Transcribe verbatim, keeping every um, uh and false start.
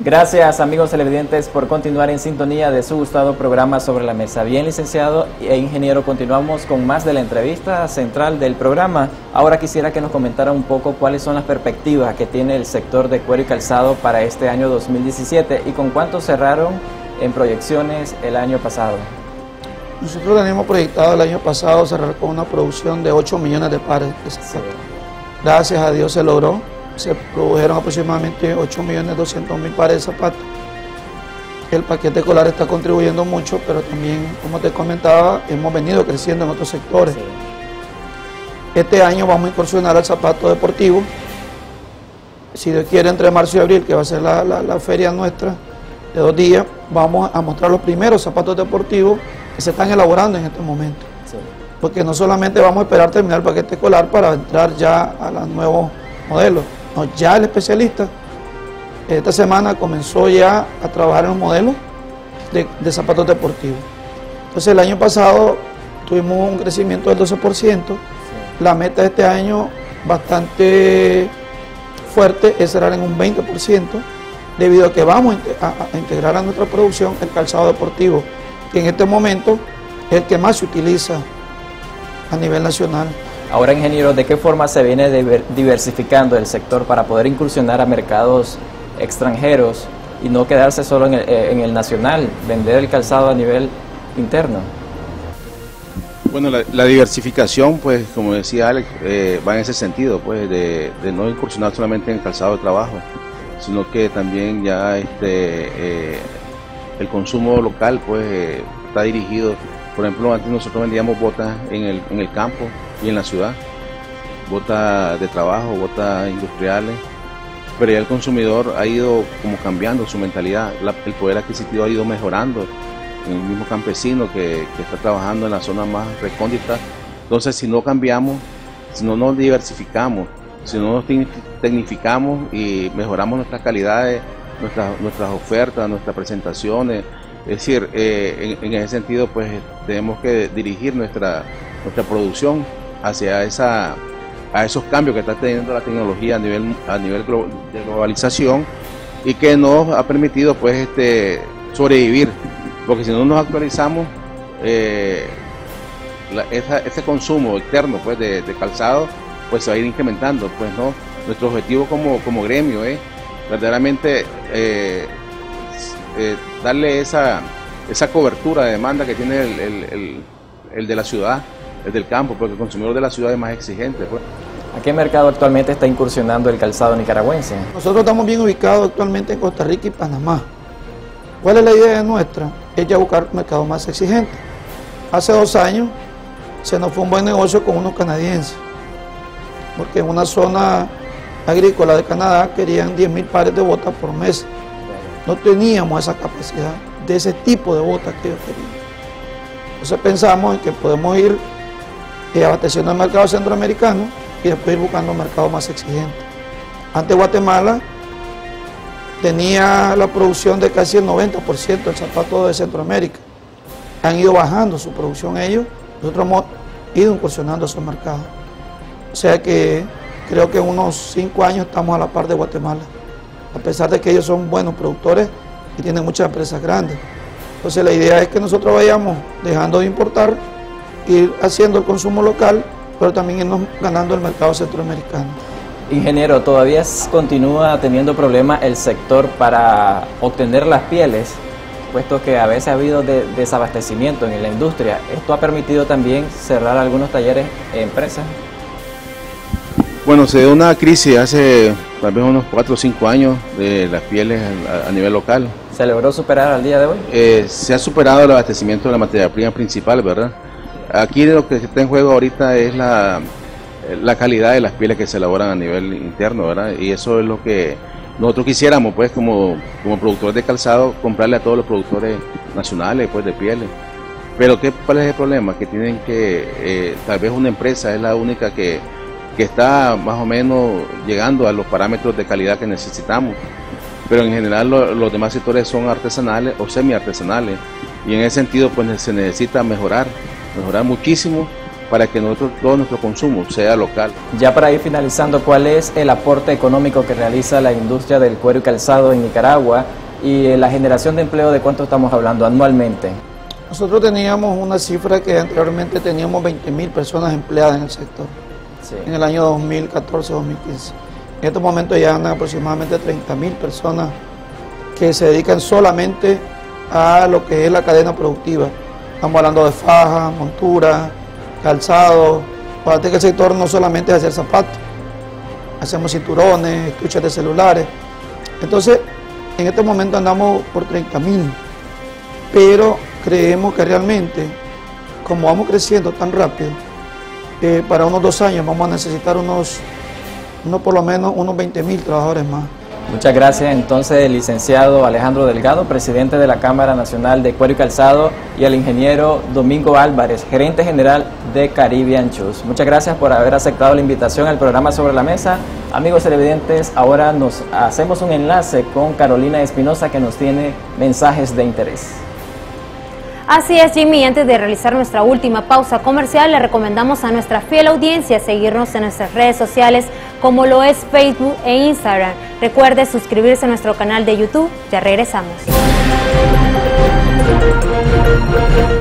Gracias, amigos televidentes, por continuar en sintonía de su gustado programa Sobre la Mesa. Bien, licenciado e ingeniero, continuamos con más de la entrevista central del programa. Ahora quisiera que nos comentara un poco cuáles son las perspectivas que tiene el sector de cuero y calzado para este año dos mil diecisiete y con cuánto cerraron en proyecciones el año pasado. Nosotros teníamos proyectado el año pasado cerrar con una producción de ocho millones de pares de zapatos. Sí. Gracias a Dios se logró. Se produjeron aproximadamente ocho millones doscientos mil pares de zapatos. El paquete escolar está contribuyendo mucho, pero también, como te comentaba, hemos venido creciendo en otros sectores. Sí. Este año vamos a incursionar al zapato deportivo. Si Dios quiere, entre marzo y abril, que va a ser la, la, la feria nuestra de dos días, vamos a mostrar los primeros zapatos deportivos que se están elaborando en este momento. Sí. Porque no solamente vamos a esperar terminar el paquete escolar para entrar ya a los nuevos modelos. No, ya el especialista esta semana comenzó ya a trabajar en un modelo de, de zapatos deportivos. Entonces el año pasado tuvimos un crecimiento del doce por ciento. Sí. La meta de este año bastante fuerte es cerrar en un veinte por ciento, debido a que vamos a, a integrar a nuestra producción el calzado deportivo, que en este momento es el que más se utiliza a nivel nacional. Ahora, ingeniero, ¿de qué forma se viene diversificando el sector para poder incursionar a mercados extranjeros y no quedarse solo en el, en el nacional, vender el calzado a nivel interno? Bueno, la, la diversificación, pues, como decía Alex, eh, va en ese sentido, pues, de, de no incursionar solamente en el calzado de trabajo, sino que también ya este, eh, el consumo local, pues, eh, está dirigido. Por ejemplo, antes nosotros vendíamos botas en el, en el campo y en la ciudad, botas de trabajo, botas industriales, pero ya el consumidor ha ido como cambiando su mentalidad, la, el poder adquisitivo ha ido mejorando en el mismo campesino que, que está trabajando en la zona más recóndita. Entonces, si no cambiamos, si no nos diversificamos, si no nos tecnificamos y mejoramos nuestras calidades, nuestras, nuestras ofertas, nuestras presentaciones, es decir, eh, en, en ese sentido, pues tenemos que dirigir nuestra, nuestra producción hacia esa, a esos cambios que está teniendo la tecnología a nivel, a nivel de globalización y que nos ha permitido, pues, este, sobrevivir, porque si no nos actualizamos, eh, la, esa, ese consumo externo, pues, de, de calzado, pues se va a ir incrementando, pues, ¿no? Nuestro objetivo como, como gremio es, ¿eh? verdaderamente, eh, Eh, darle esa, esa cobertura de demanda que tiene el, el, el, el de la ciudad, el del campo, porque el consumidor de la ciudad es más exigente. Pues. ¿A qué mercado actualmente está incursionando el calzado nicaragüense? Nosotros estamos bien ubicados actualmente en Costa Rica y Panamá. ¿Cuál es la idea nuestra? Es ya buscar mercados más exigentes. Hace dos años se nos fue un buen negocio con unos canadienses, porque en una zona agrícola de Canadá querían diez mil pares de botas por mes. No teníamos esa capacidad de ese tipo de botas que ellos querían. Entonces pensamos en que podemos ir eh, abasteciendo el mercado centroamericano y después ir buscando mercados más exigentes. Antes Guatemala tenía la producción de casi el noventa por ciento del zapato de Centroamérica. Han ido bajando su producción ellos, nosotros hemos ido incursionando a esos mercados. O sea que creo que en unos cinco años estamos a la par de Guatemala, a pesar de que ellos son buenos productores y tienen muchas empresas grandes. Entonces la idea es que nosotros vayamos dejando de importar, ir haciendo el consumo local, pero también irnos ganando el mercado centroamericano. Ingeniero, ¿todavía continúa teniendo problemas el sector para obtener las pieles, puesto que a veces ha habido de desabastecimiento en la industria? ¿Esto ha permitido también cerrar algunos talleres e empresas? Bueno, se dio una crisis hace tal vez unos cuatro o cinco años de las pieles a, a nivel local. ¿Se logró superar al día de hoy? Eh, se ha superado el abastecimiento de la materia prima principal, ¿verdad? Aquí lo que está en juego ahorita es la, la calidad de las pieles que se elaboran a nivel interno, ¿verdad? Y eso es lo que nosotros quisiéramos, pues, como, como productores de calzado, comprarle a todos los productores nacionales, pues, de pieles. Pero ¿qué, ¿cuál es el problema? Que tienen que, eh, tal vez una empresa es la única que que está más o menos llegando a los parámetros de calidad que necesitamos, pero en general lo, los demás sectores son artesanales o semi artesanales y en ese sentido pues se necesita mejorar, mejorar muchísimo para que nosotros, todo nuestro consumo sea local. Ya para ir finalizando, ¿cuál es el aporte económico que realiza la industria del cuero y calzado en Nicaragua y la generación de empleo, de cuánto estamos hablando anualmente? Nosotros teníamos una cifra que anteriormente teníamos veinte mil personas empleadas en el sector, sí, en el año dos mil catorce dos mil quince. En estos momentos ya han aproximadamente treinta mil personas que se dedican solamente a lo que es la cadena productiva. Estamos hablando de faja, montura, calzado. Aparte que el sector no solamente es hacer zapatos, hacemos cinturones, estuches de celulares. Entonces, en este momento andamos por treinta mil, pero creemos que realmente, como vamos creciendo tan rápido, eh, para unos dos años vamos a necesitar unos, unos por lo menos unos veinte mil trabajadores más. Muchas gracias entonces el licenciado Alejandro Delgado, presidente de la Cámara Nacional de Cuero y Calzado, y al ingeniero Domingo Álvarez, gerente general de Caribbean Shoes. Muchas gracias por haber aceptado la invitación al programa Sobre la Mesa. Amigos televidentes, ahora nos hacemos un enlace con Carolina Espinosa, que nos tiene mensajes de interés. Así es, Jimmy, antes de realizar nuestra última pausa comercial, le recomendamos a nuestra fiel audiencia seguirnos en nuestras redes sociales como lo es Facebook e Instagram. Recuerde suscribirse a nuestro canal de YouTube. Ya regresamos.